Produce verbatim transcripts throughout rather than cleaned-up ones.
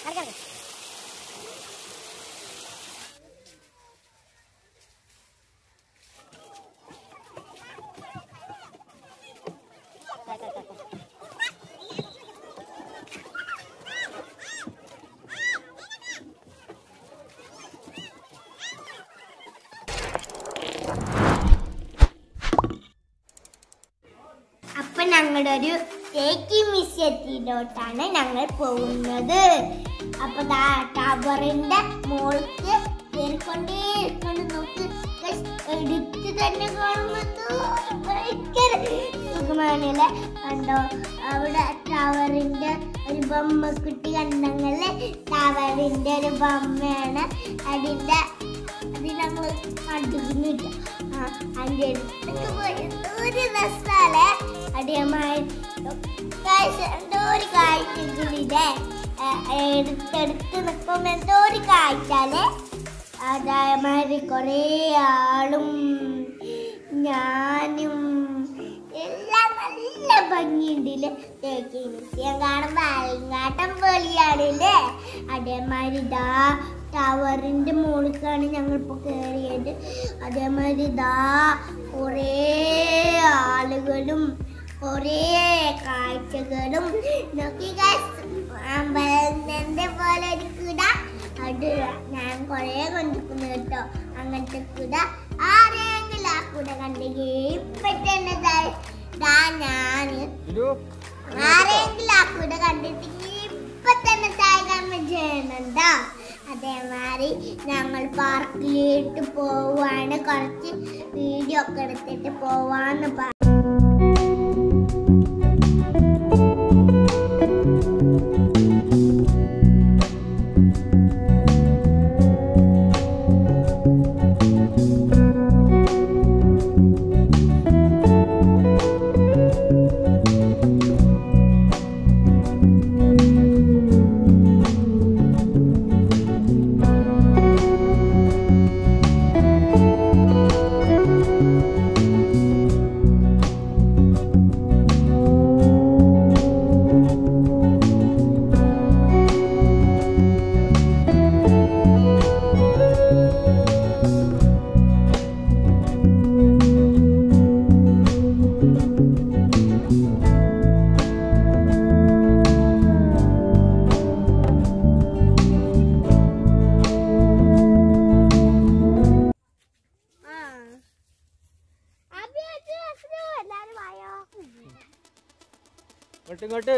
ഞങ്ങളുടെ ഒരു ടേക്കിംഗ് മിഷ്യത്തിലോട്ടാണ് ഞങ്ങൾ പോകുന്നത്. അപ്പൊ ടവറിന്റെ മോൾക്ക് കയറിക്കൊണ്ടേയിരിക്കൊണ്ട് നോക്ക് എടുത്ത് തന്നെ കാണുമ്പോൾ ഭയങ്കര സുഖമാണല്ലേ. കണ്ടോ അവിടെ ടവറിന്റെ ഒരു ബൊമ്മ കുട്ടി കണ്ടങ്ങള് ടവറിന്റെ ഒരു ബൊമ്മയാണ്. അതിന്റെ അത് ഞങ്ങൾ കണ്ടിരുന്നില്ല. അതിന്റെ അടുത്തൊക്കെ പോയി ഒരു രസാലേ അടിയമായി എന്തോ ഒരു കാഴ്ചകളിലെ എടുത്തെടുത്ത് നിൽക്കുമ്പോ എന്തോ ഒരു കാഴ്ചാല് അതേമാതിരി കൊറേ ആളും ഞാനും എല്ലാം നല്ല ഭംഗിയുണ്ടല്ലേ. തേക്കിംഗ് മിസ്യം കാണുമ്പോ അയങ്ങാട്ടം പൊളിയാണല്ലേ. അതേമാതിരി ഇതാ ടവറിന്റെ മുകളിലേക്കാണ് ഞങ്ങളിപ്പോ കയറിയത്. അതേമാതിരി ഇതാ കുറേ ആളുകളും കുറേ കാഴ്ചകളും നോക്കി അമ്പലത്തിന്റെ പോലെ ഒരു കുട അത് ഞാൻ കൊറേ കണ്ടിരിക്കുന്നു കേട്ടോ. അങ്ങനത്തെ കുട ആരെങ്കിലും ആ കുട കണ്ടെങ്കിൽ ഇപ്പൊ തന്നെ ഞാന് ആരെങ്കിലും ആ കുട കണ്ടിട്ടെങ്കിൽ ഇപ്പൊ തന്നെ താഴ്കാൻ ചെയ്യണുണ്ടോ. അതേമാതിരി ഞങ്ങൾ പാർക്കിലേക്ക് പോവാണ്. കുറച്ച് വീഡിയോ ഒക്കെ എടുത്തിട്ട് പോവാന്ന് പറഞ്ഞു. ഇങ്ങോട്ട്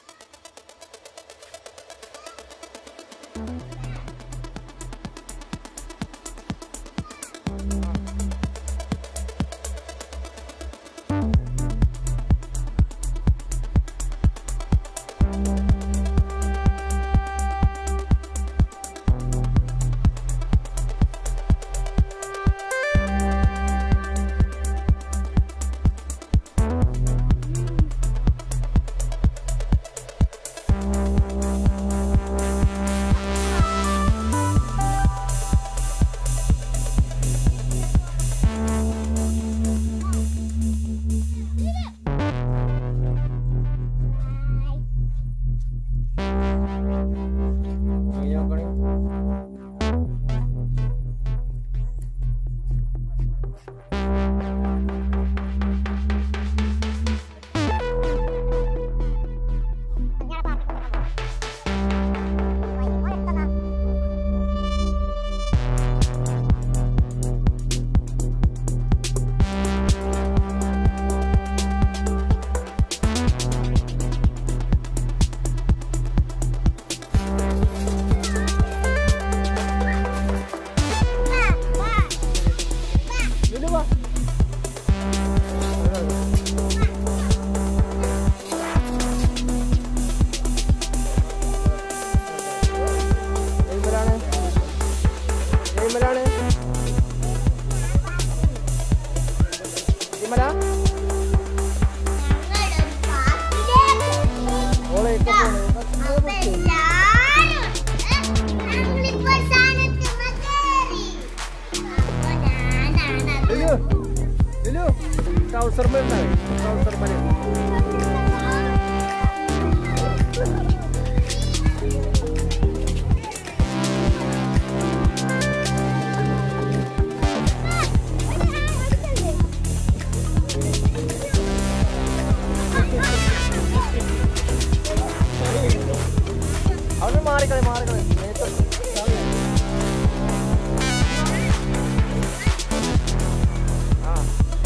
trouser mana? Trouser mana? മാറിക്കളെ മാറിക്കളെ ആ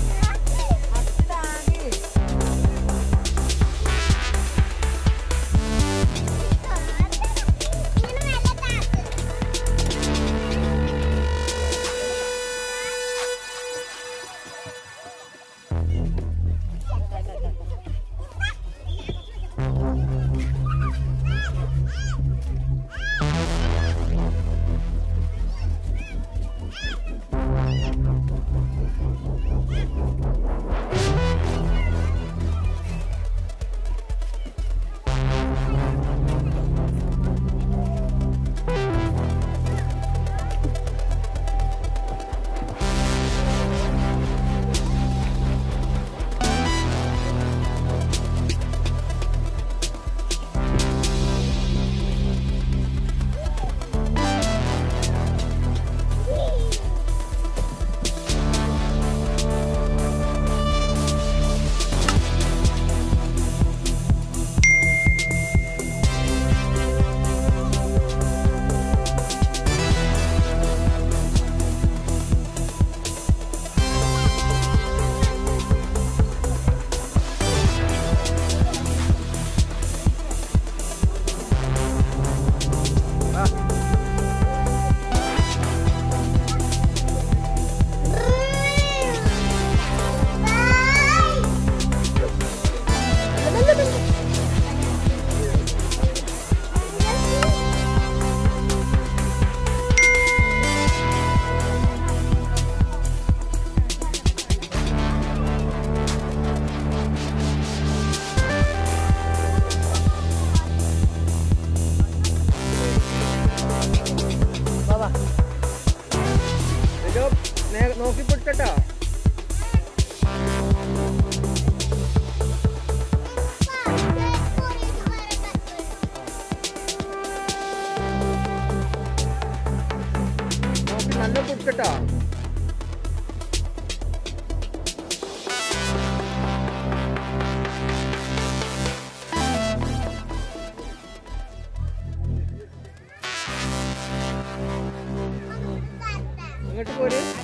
നോക്കി പിടിച്ചട്ടാ നോക്കി നല്ല പിടിച്ചട്ടാ ഇങ്ങോട്ട് പോര്